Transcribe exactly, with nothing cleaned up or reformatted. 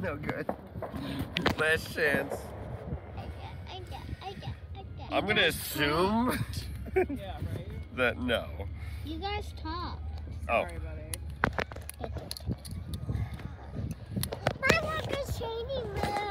no good. Last chance. I'm gonna assume Yeah, right? that no. You guys talk. Oh. Sorry, buddy. I want the shady man.